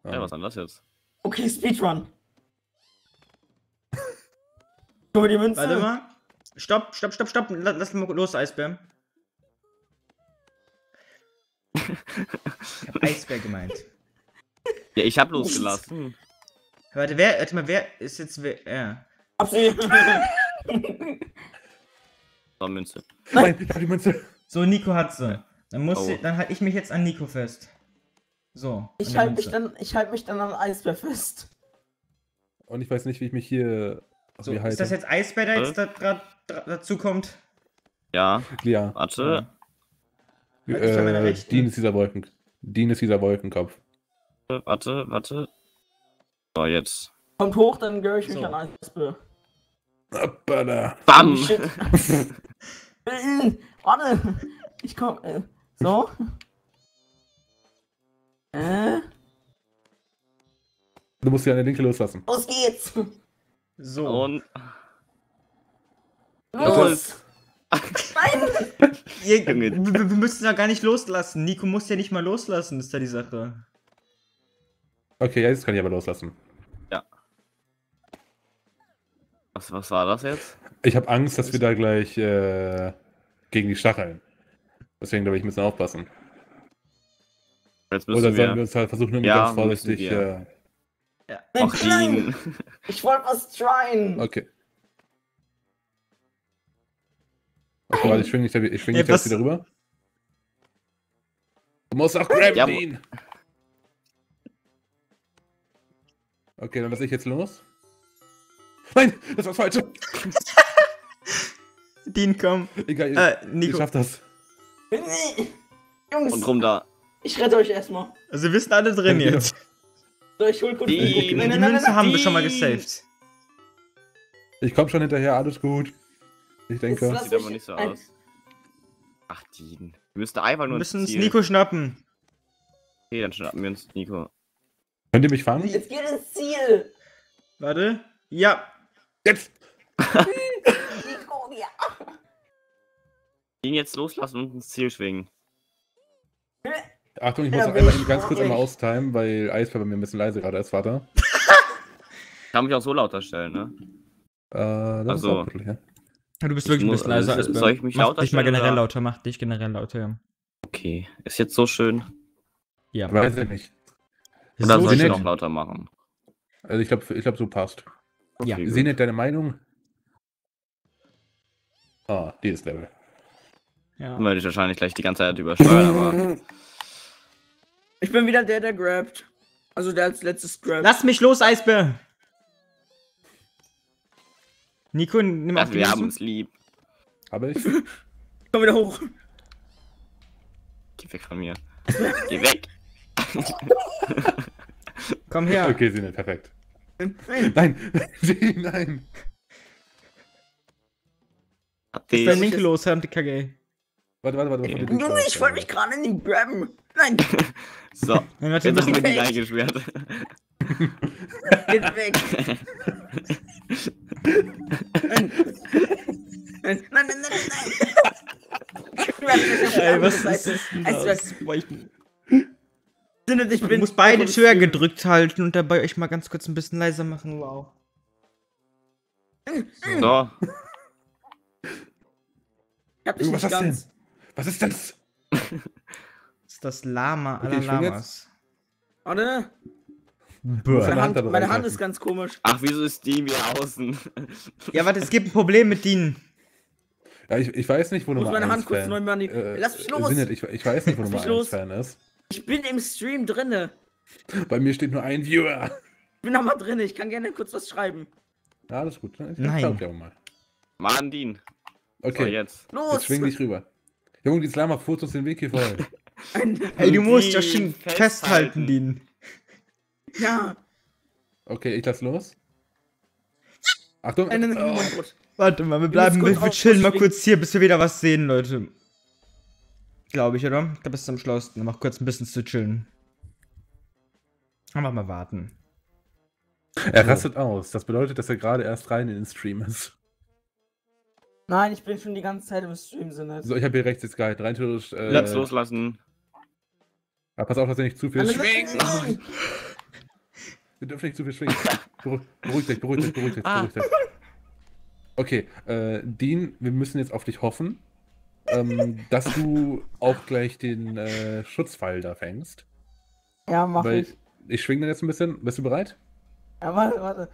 Ja, was ist denn das jetzt? Okay, Speedrun. Guck mal die Münze. Warte mal. Stopp. Lass mal los, Eisbär. Ich hab Eisbär gemeint. Ja, ich hab losgelassen. Warte mal, wer ist jetzt wer? Ja. Hab sie. So, Münze. Nein, ich hab die Münze. So, Nico hat sie. Oh. Dann halte ich mich jetzt an Nico fest. So. Ich an halte der mich, Münze. halt mich dann am Eisbär fest. Und ich weiß nicht, wie ich mich hier So, wie ist das jetzt Eisbär, der jetzt gerade dazu kommt? Ja, Ja. warte. Halt dich an meiner Rechten. Dean ist dieser Wolkenkopf. Warte. So, jetzt. Kommt hoch, dann gehöre ich mich So. an Eisbär. Hoppala. Bam! Shit. Warte. Ich komm. So. Du musst die an der Linke loslassen. Los geht's. So. Und. Los. Nein. Wir müssen ja gar nicht loslassen. Nico muss ja nicht mal loslassen, ist da die Sache. Okay, ja, jetzt kann ich aber loslassen. Was war das jetzt? Ich habe Angst, dass wir da gleich gegen die Stacheln. Deswegen glaube ich, müssen wir aufpassen. Jetzt müssen Oder sollen wir wir. uns halt versuchen, irgendwie Ja, ganz vorsichtig. müssen wir. Nein, Ach, nein. Dean. Ich wollte was tryen. Okay. Okay, warte, ich schwing dich da Ey, jetzt was- wieder rüber. Du musst auch grabben, Ja, Dean. Okay, dann lasse ich jetzt los. Nein, das war falsch. Dean, komm. Egal, ich Nico. schaff das. Jungs, Und drum da. ich rette euch erstmal. Also wir sind alle drin Ja, jetzt. So, ich hol kurz Die- Die Münze haben wir schon mal gesaved. Ich komm schon hinterher, alles gut. Ich denke. Jetzt Sieht aber nicht so aus. Ach, Dean. Wir müssten einfach Wir nur müssen ins uns Ziel. Nico schnappen. Okay, dann schnappen wir uns Nico. Könnt ihr mich fangen? Jetzt geht ins Ziel. Warte. Ja. Jetzt! Nico, ja. Ihn jetzt loslassen und ins Ziel schwingen. Achtung, ich Ja, muss bin einmal ich ganz kurz traurig. einmal austimen, weil Eisbär bei mir ein bisschen leise gerade ist, Vater. Kann mich auch so lauter stellen, ne? Das Also- ist auch wirklich, ja. Du bist wirklich ein bisschen leiser. Soll Eisbär. ich mich Mach lauter dich mal stellen, generell oder? lauter. Mach dich generell lauter, ja. Okay. Ist jetzt so schön. Ja. Weiß ich nicht. Oder So soll ich nett. noch lauter machen? Also ich glaube, so passt. Ja. Okay, gut. Senet, deine Meinung? Ah, dieses Level. Ja. Werde ich wahrscheinlich gleich die ganze Zeit übersteuern, aber. Ich bin wieder der grabt. Also der als letztes grabt. Lass mich los, Eisbär! Nico, nimm auf Ja, die wir haben Münze. uns lieb. Aber ich? Komm wieder hoch. Geh weg von mir. Geh weg. Komm her. Okay, Senet, perfekt. Nein. Nein, nein. Hat Ist dein die- Linke los, Herr KG. Warte. Okay. Junge, ich wollte mich gerade in den grabben. Nein, So, Nein, warte, jetzt haben wir weg. die eingeschwert. geht weg. Nein. Grab mich auf die Ey, andere was Seite. ist denn Eisbär, das? Boah, ich Sinne, ich bin. muss beide Tür gedrückt halten und dabei euch mal ganz kurz ein bisschen leiser machen. Wow. So, Ich hab dich Was nicht ist ganz. Was ist das? Das ist das Lama Okay, aller ich schwing jetzt. Lamas. Warte. Meine Meine Hand aber Hand reinhalten. ist ganz komisch. ach, wieso ist die wieder außen? Ja, warte, es gibt ein Problem mit Ihnen. Ja, ich weiß nicht, wo Ich muss Nummer meine 1 Hand kurz Fan. neu machen. Lass mich los. Senet, ich weiß nicht, wo Lass Nummer mich los. 1 Fan ist. Ich bin im Stream drinne. Bei mir steht nur ein Viewer. Ich bin aber drinne. Ich kann gerne kurz was schreiben. Ja, alles gut. Ich Nein. glaub dir aber mal. Mann, Dean. So, Okay, jetzt. Los. jetzt schwing dich rüber. Junge, die Slama furzt uns den Weg hier voll. Ey, du musst ja Die schon festhalten. festhalten, Dean. Ja. Okay, ich lass los. Achtung. Einen Oh. Mundrutsch. Warte mal, wir chillen mal kurz hier, bis wir wieder was sehen, Leute. Glaube ich, oder? Ich glaube, es ist am schlausten, um auch kurz ein bisschen zu chillen. Einfach mal warten. Er rastet aus. Das bedeutet, dass er gerade erst rein in den Stream ist. Nein, ich bin schon die ganze Zeit im Stream, Sinne. So, ich habe hier rechts jetzt gehalten. Rein theoretisch. Jetzt loslassen. Aber pass auf, dass er nicht zu viel Alle- schwingt. Wir dürfen nicht zu viel schwingen. Beruhigt euch, beruhigt euch, beruhigt euch, Ah. beruhigt euch. Okay, Dean, wir müssen jetzt auf dich hoffen, dass du auch gleich den Schutzpfeil da fängst. Ja, mach Weil ich. ich schwinge dann jetzt ein bisschen. Bist du bereit? Ja, warte.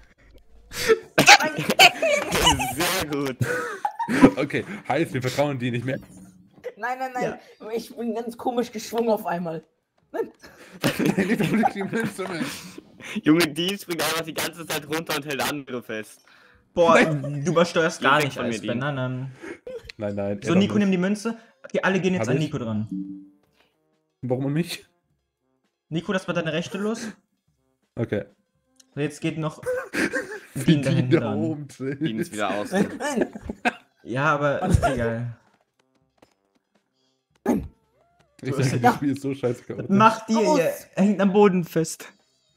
Sehr gut. Okay, heißt, wir vertrauen dir nicht mehr. Nein. Ich bin ganz komisch geschwungen auf einmal. Nicht unbedingt die Münze mehr. Junge, Dean springt einfach die ganze Zeit runter und hält andere fest. Boah, du übersteuerst gar Weg nicht, von mir, Eisbär. Dean. Nein. Nein. So, Nico, nimm die Münze. Okay, alle gehen jetzt Hab an ich? Nico dran. Warum und nicht? Nico, das war deine rechte los. Okay. So, jetzt geht noch Dean da Die hinten da dran. oben chillen. Dean ist wieder aus. Ja, aber egal. Ich sage, das Spiel ist so scheiße chaotisch. Macht ihr, Los! ihr hängt am Boden fest.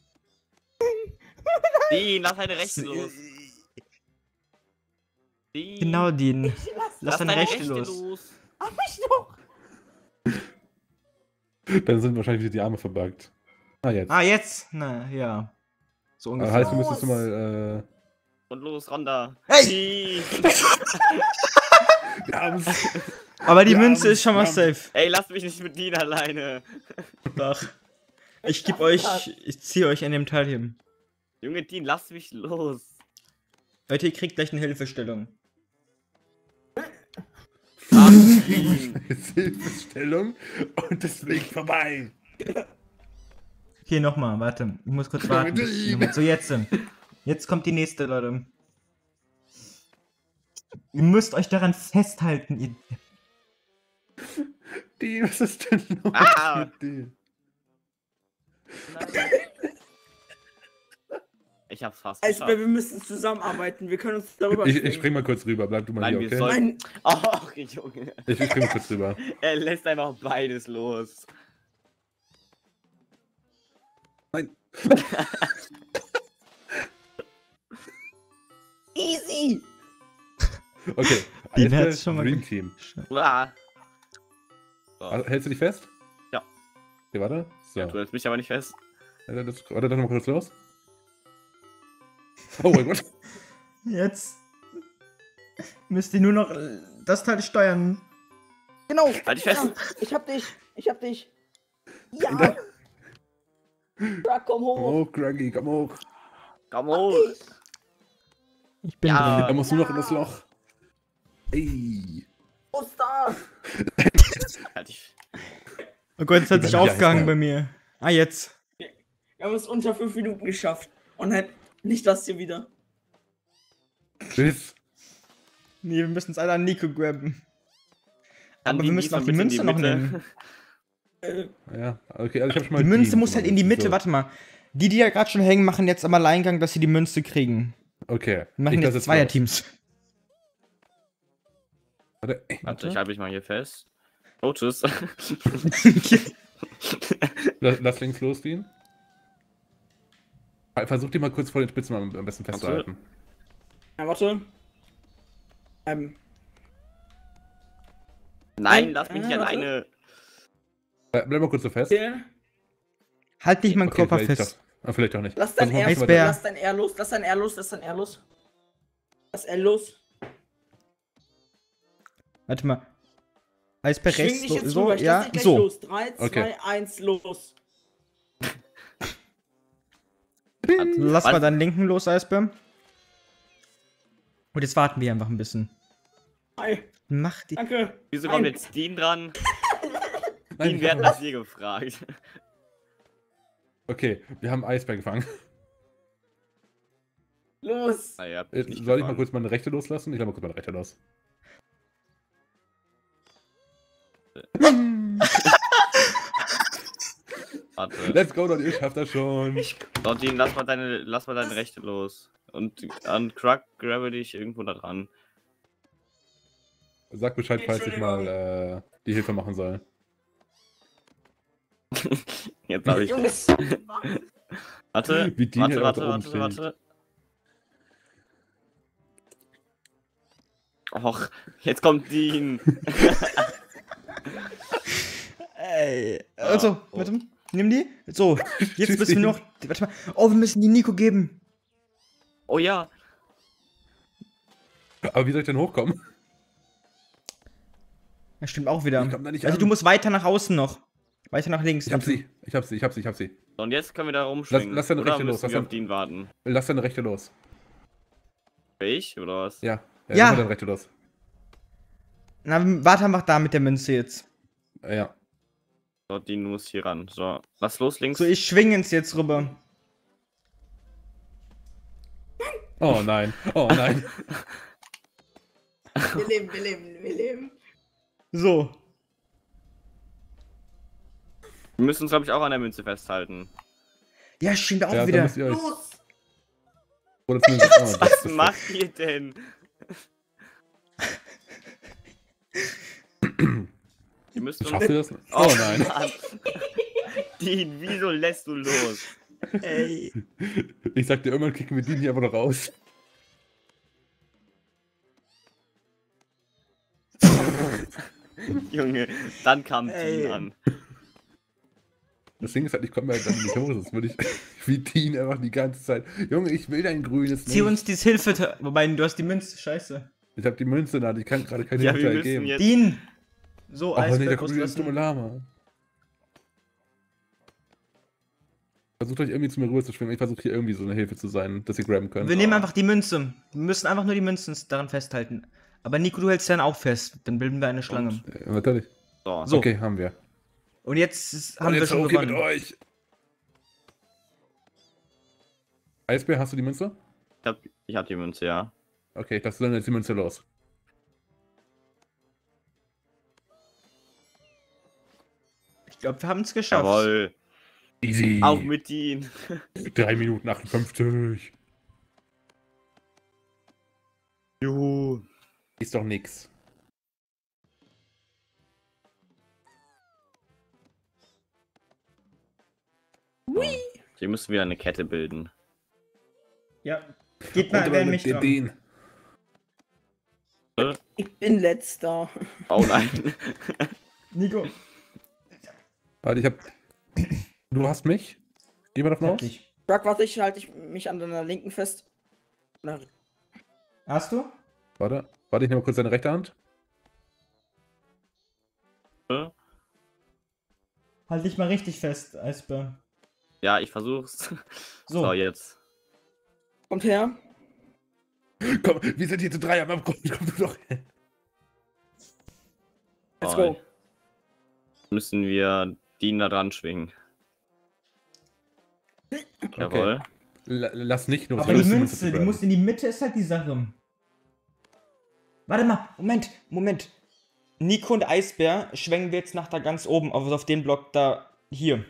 Dean, lass deine Rechte los. Dean, Genau, Dean. Lass deine Rechte Rechte los. Mach mich doch. Dann sind wahrscheinlich wieder die Arme verbuggt. Ah, jetzt. Ah, jetzt? Na, ja. So Das ungefähr. heißt, du müsstest mal, Und los, Ronda. Hey! Dean. wir haben's. Aber die Ja, Münze ist schon mal ja. safe. Ey, lasst mich nicht mit Dean alleine. Doch. Ich geb euch, ich ziehe euch an dem Teil hin. Junge, Dean, lass mich los. Leute, ihr kriegt gleich eine Hilfestellung. Ach, Dean. Hilfestellung und deswegen vorbei. Hier nochmal, warte. Ich muss kurz warten. So, jetzt. Jetzt kommt die nächste, Leute. Ihr müsst euch daran festhalten, ihr. Die, was ist denn los Ah. mit dir? Ich hab's fast Eisbär, geschafft. wir müssen zusammenarbeiten. Wir können uns darüber Ich spring mal kurz rüber, bleib du mal Nein, hier, wir okay? sollten- Nein, Ach, Junge. Ich spring mal kurz rüber. Er lässt einfach beides los. Nein. easy. Okay. Den Eisbär, hat's schon mal Dream ge- Team. Ah. So. Also, hältst du dich fest? Ja. Okay, warte. So. Ja, du hältst mich aber nicht fest. Warte, dann mal kurz los. Oh mein Gott. Jetzt müsst ihr nur noch das Teil steuern. Genau. Halt dich fest. Ja, ich hab dich. Ja. Ja, komm Komm hoch. hoch, Gruggy, komm hoch. Komm hoch. Ich bin Ja. drin. Da musst du noch in das Loch. Ey. Oster. Halt dich. Oh Gott, es hat Ich sich bin nicht aufgehangen Eisbär. bei mir. Ah, jetzt. Wir haben es unter 5 Minuten geschafft. Und halt nicht das hier wieder. Tschüss. Nee, wir müssen es alle an Nico grabben. Dann Aber wir Dean, müssen geh auch so die ein Münze bisschen noch in nehmen. Ja, okay, also ich hab schon mal. Die Münze Dean muss halt in die genommen, Mitte. so. Mitte. Warte mal. Die da gerade schon hängen, machen jetzt am Alleingang, dass sie die Münze kriegen. Okay. Wir machen ich lass jetzt los. Zweierteams. Warte, Warte, ich halte mich mal hier fest. Oh, tschüss. lass links losgehen. Versuch die mal kurz vor den Spitzen am besten festzuhalten. Ja, warte. Nein, lass mich nicht warte. alleine. Bleib mal kurz so fest. Hier. Halt nicht meinen Okay, Körper vielleicht fest. doch. Vielleicht auch nicht. Lass dein Versuch mal R, ein bisschen Eisbär. weiter- lass dein R los, lass dein R los, lass dein R los. Lass R los. Warte mal. Eisbär Schwing rechts. dich So, jetzt so rüber, ich lass ja. dich gleich So. los. 3, 2, Okay. 1, los. Lass mal Was? deinen linken los, Eisbär. Und jetzt warten wir einfach ein bisschen. Hi, Mach die. danke. Wieso kommt Nein. jetzt Dean dran? Nein, Dean, wir hatten das hier gefragt. Okay, wir haben Eisbär gefangen. Los. Ah, ihr habt Soll mich nicht ich mal gefangen. kurz meine Rechte loslassen? Ich lasse mal kurz meine Rechte los. Warte. Let's go, Leute, ihr schafft das schon. So, Dean, lass mal deine Rechte los. Und an Krug grabe dich irgendwo da dran. Sag Bescheid, falls ich mal die Hilfe machen soll. Jetzt habe ich. Jungs. Warte, Wie Dean hier warte, da oben warte, warte. Och, jetzt kommt Dean. Ey. Also, Oh. warte. Nimm die. So, jetzt müssen wir noch. Warte mal. Oh, wir müssen die Nico geben. Oh ja. Aber wie soll ich denn hochkommen? Ja, stimmt auch wieder. Ich komm da nicht Also an. du musst weiter nach außen noch. Weiter nach links. Ich hab sie. So, und jetzt können wir da rumschwingen. Lass deine Oder Rechte los, müssen wir auf den warten? Lass deine Rechte los. Ich, oder was? Ja. Ja. Lass deine Rechte los. Na, warte einfach da mit der Münze jetzt. Ja. So, die muss hier ran. So, was los links? So, ich schwinge ins jetzt rüber. Oh nein. Oh nein. Wir leben. So. Wir müssen uns, glaube ich, auch an der Münze festhalten. Ja, stimmt auch Ja, dann wieder. müsst ihr euch. Los! Oder zumindest, das Was ist macht ihr denn? Ihr müsst uns... Schaffst du das? Oh nein. Mann. Dean, wieso lässt du los? Ey. Ich sag dir, irgendwann kicken wir die hier aber noch raus. Junge, dann kam Ey. Dean an. Das Ding ist halt, ich komme halt dann nicht hoch, sonst würde ich wie Dean einfach die ganze Zeit. Junge, ich will dein grünes Zieh uns dieses Hilfe. Wobei, du hast die Münze. Scheiße. Ich hab die Münze da, ich kann gerade keine Ja, Hilfe wir müssen geben. jetzt... Dean. So, Aber nee, da Eisberg kommt wieder das dumme Lama. Versucht euch irgendwie zu mir rüber zu schwimmen. Ich versuche hier irgendwie so eine Hilfe zu sein, dass ihr grabben könnt. Wir nehmen einfach die Münze. Wir müssen einfach nur die Münzen daran festhalten. Aber Nico, du hältst dann auch fest. Dann bilden wir eine Schlange. Natürlich. So. So. Okay, haben wir. Und jetzt haben Und wir jetzt schon okay mit gewonnen. euch. Eisbär, hast du die Münze? Ich hab die Münze, ja. Okay, lass dann jetzt die Münze los. Ich glaube, wir haben es geschafft. Jawohl. Easy. Auch mit Dean. 3 Minuten 58. Juhu. Ist doch nix. Hier müssen wir eine Kette bilden. Ja. Geht mal, wer mich dran. den. Ich bin letzter. Oh nein. Nico. Warte, ich hab. Du hast mich? Gehen wir davon aus? Dich. Brock, warte, ich halte mich an deiner linken fest. Na, Hast du? Warte, ich nehme mal kurz deine rechte Hand. Halt dich mal richtig fest, Eisbär. Ja, ich versuch's. So. So, jetzt. kommt her. Komm, wir sind hier zu 3, aber komm du doch hin. Let's Oh, go. Müssen wir Dean da dran schwingen. Jawohl. Lass nicht los. Aber wir die müssen Münze, die grabben. muss in die Mitte, ist halt die Sache. Warte mal, Moment. Nico und Eisbär schwenken wir jetzt nach da ganz oben, also auf den Block da, hier.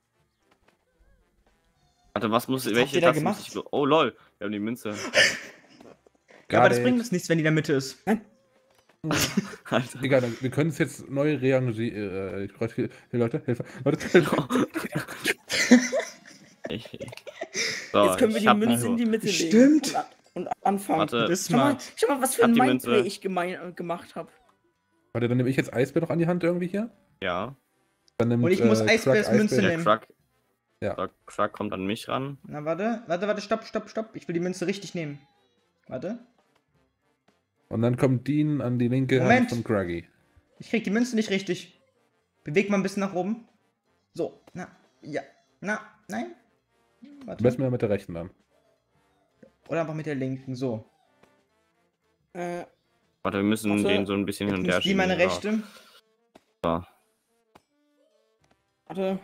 Warte, was muss... habt Welche ihr da Taste gemacht? muss ich... Oh lol, wir haben die Münze. Ja, aber das it. bringt uns nichts, wenn die in der Mitte ist. Alter. Egal, wir können es jetzt neu rearrangieren. Ich brauche hier, Leute, Hilfe. Leute. So, Jetzt können wir ich die hab Münze in also- die Mitte legen. Stimmt. Und anfangen. Warte, Das ist Schau mal, smart. schau mal, was für Hab ein die Mindplay Münze. ich gemacht habe. Warte, dann nehme ich jetzt Eisbär noch an die Hand irgendwie hier. ja. Dann nimmt, Und ich muss Truck Eisbärs Münze Der nehmen. Truck... Ja. Der Truck kommt an mich ran. Na, warte, stopp. Ich will die Münze richtig nehmen. Warte. Und dann kommt Dean an die linke Hand Moment. von Craggy. Ich krieg die Münze nicht richtig. Beweg mal ein bisschen nach oben. So, nein. Am Warte. besten mal mit der rechten dann. Oder einfach mit der linken, so. Warte, wir müssen Warte, den so ein bisschen hin Jetzt und her muss die meine schieben. rechte. So. Warte,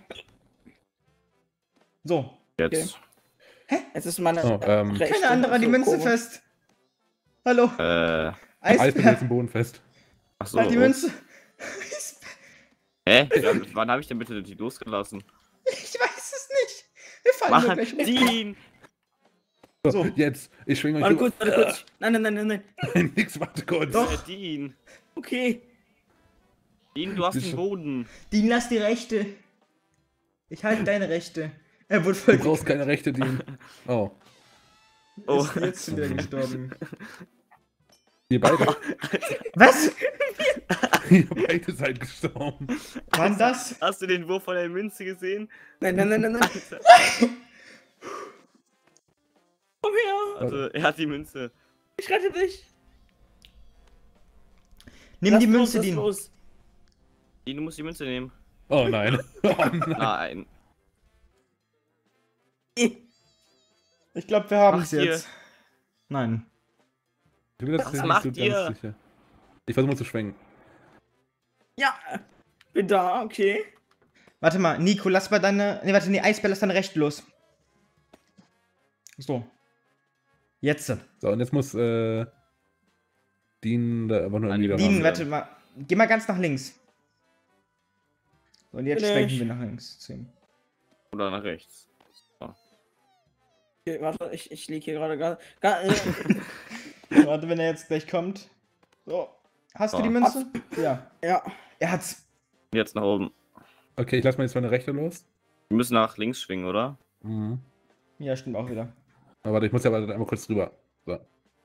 So. Jetzt. jetzt ist meine Oh, rechte. Keine andere die so Münze komisch. fest. Hallo. Äh. Eisbär Eisbär. jetzt im Boden fest. Achso. Halt die Münze. Hä? Ja, wann habe ich denn bitte die losgelassen? Ich weiß es nicht. Wir fallen nur Mann, gleich um. Dean! So, So. jetzt. Ich schwinge euch Warte rüber. kurz. Nein. Nix, warte kurz. Doch. Dean! Okay. Dean, du hast Bist den du- Boden. Dean, lass die rechte. Ich halte deine rechte. Er wurde voll Du brauchst keine rechte, Dean. Oh. Oh. Ist jetzt wieder gestorben. Ihr beide. Was? Ihr beide seid gestorben. Wann das? Hast du den Wurf von der Münze gesehen? Nein, nein, nein, nein, nein. Komm her. Also, er hat die Münze. Ich rette dich. Nimm die Münze, lass Dean. los. Du musst die Münze nehmen. Oh nein. Oh nein. Nein. Ich glaube, wir haben es Macht ihr? jetzt. Nein. Ich bin Was nicht macht so ganz ihr? sicher. Ich versuche mal zu schwenken. Ja. Bin da, okay. Warte mal, Nico, lass mal deine. Ne, warte, nee, Eisbär, lass deine Rechte los. So. Jetzt. So, und jetzt muss Dean da aber nur Nein, irgendwie da Dean, ran. warte mal. Geh mal ganz nach links. So, und jetzt Bin schwenken ich. wir nach links zu ihm. Oder nach rechts. Okay, warte, ich liege hier gerade gar. Warte, wenn er jetzt gleich kommt. So. Hast du So. die Münze? Ja. Ja. Er hat's. Jetzt nach oben. Okay, ich lasse mal jetzt meine Rechte los. Wir müssen nach links schwingen, oder? Mhm. Ja, stimmt auch wieder. Aber warte, ich muss ja aber einmal kurz drüber. So.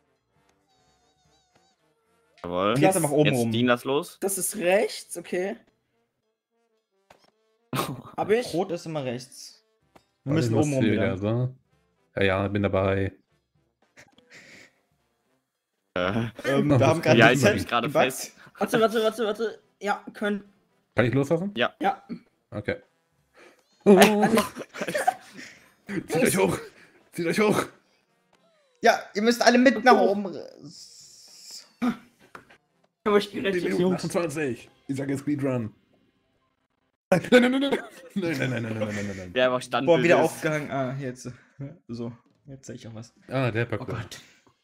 Jawohl. Und jetzt einfach oben Jetzt rum. Dean, lass los. Das ist rechts, okay. Hab ich? Rot ist immer rechts. Wir Warte, müssen ich muss oben rum hier wieder. So. Ja, ja, bin dabei. Wir Oh, haben gerade ja, die ich Zeit hab mich gerade gebackt. fest. Warte. Ja, können. Kann ich loslassen? Ja. Okay. Oh. Zieht euch hoch! Zieht euch hoch! Ja, ihr müsst alle mit nach oben. Aber ich gerettet, Minuten Jungs. 28. Ich sage jetzt Speedrun. Nein. Der einfach stand. Boah, wieder aufgehangen. Ah, jetzt. So, jetzt sehe ich auch was. Ah, der Oh Parkour. Gott.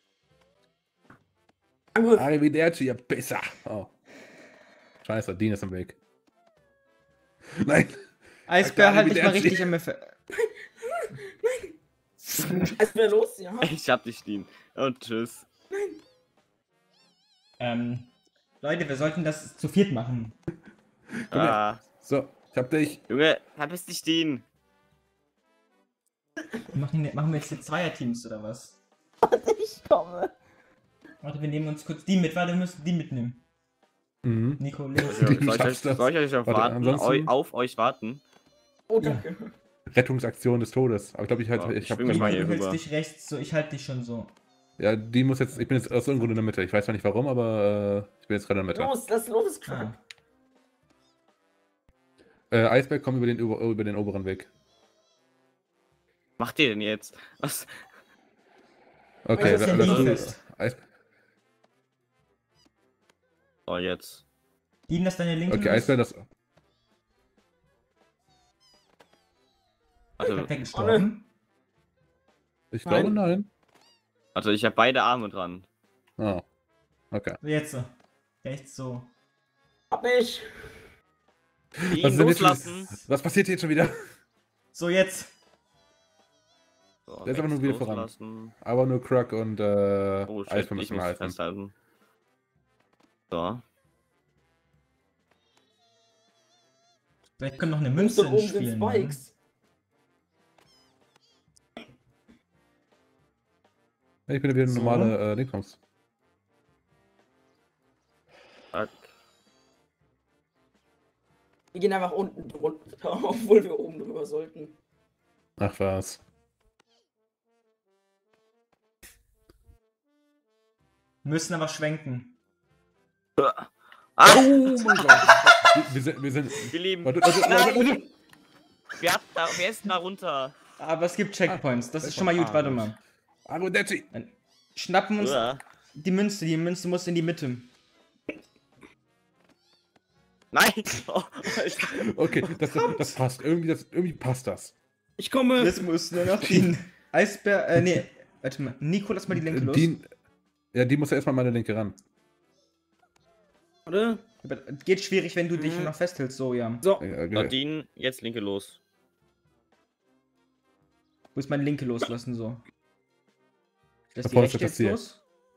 Arrivederci, ihr Pisser. Oh. Scheiße, Dean ist im Weg. Nein. Eisbär, halt dich mal Arrivederci. richtig an mir fest. Es wäre los, ja. Ich hab dich, Dean. Und tschüss. Leute, wir sollten das zu viert machen. Ah. So, ich hab dich. Junge, verpiss dich, Dean. Machen wir jetzt hier Zweierteams oder was? Ich komme. Warte, wir nehmen uns kurz die mit. Warte, wir müssen die mitnehmen. Mhm. Nico, los. Also, Du soll schaffst das. ich euch auf, Warte, warten, ansonsten- auf euch warten? Oh, danke. Rettungsaktion des Todes. Aber ich glaube, Ja, ich schwing habe mich mal Nico, hier du hältst rüber. dich rechts so, ich halte dich schon so. Ja, die muss jetzt. Ich bin jetzt aus irgendeinem Grund in der Mitte. Ich weiß zwar nicht warum, aber ich bin jetzt gerade in der Mitte. Los, lass los, Crack. Ah. Eisberg, komm über den oberen Weg. Macht ihr denn jetzt? Was? Okay, Was ist denn lass Dean du. fest? So, jetzt. Dean, das deine linke Okay, Eisberg, das. Also, Ist der gestorben? Ich glaube, nein. also ich habe beide Arme dran. Oh. Okay. So, jetzt so. Rechts so. Hab ich. Dean, Was, ist denn jetzt loslassen. schon, was passiert hier jetzt schon wieder? So, jetzt. So, Der ist aber nur rechts wieder voran. loslassen. Aber nur Krug und Oh, shit, Eisberg ich müssen wir muss halten. festhalten. So. Vielleicht können noch eine Links Münze und oben ins sind Spiel. Ne? Spikes. Ich bin wieder eine So. normale Dingsbums. Zack. Wir gehen einfach unten drunter, obwohl wir oben drüber sollten. Ach was. Müssen aber schwenken. Ah, Oh mein Gott. Wir sind. wir lieben. Warte. Nein! Wer ist denn da runter? Aber es gibt Checkpoints. Das ist schon mal gut. Warte mal. Arrivederci. Schnappen uns Uah. die Münze. Die Münze muss in die Mitte. Nein! Oh, Okay, das passt. Irgendwie passt das. Ich komme. Jetzt muss nur noch Dean. Eisbär, nee. Warte mal. Nico, lass mal die Linke los. Die muss ja erstmal meine Linke ran. Warte. Aber geht schwierig, wenn du dich noch festhältst. So, ja. So. So, Dean, jetzt linke los. Ich muss meine Linke loslassen, so. Ich lass Da die vorne ist rechte das jetzt Ziel. los.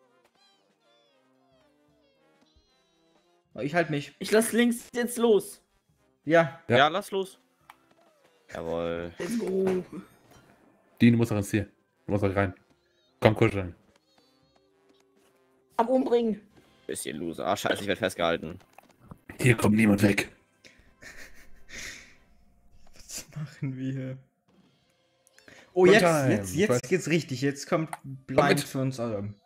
Oh, ich halte mich. Ich lass links jetzt los. Ja. Ja. Ja, lass los. Jawohl. Let's go. Du musst auch ins Ziel. Du musst auch rein. Komm, kuscheln. Am Umbringen. Bisschen Loser. Ah, scheiße, ich werde festgehalten. Hier kommt niemand weg. Was machen wir? Oh, Runtime. jetzt geht's richtig. Jetzt kommt Blind für uns alle.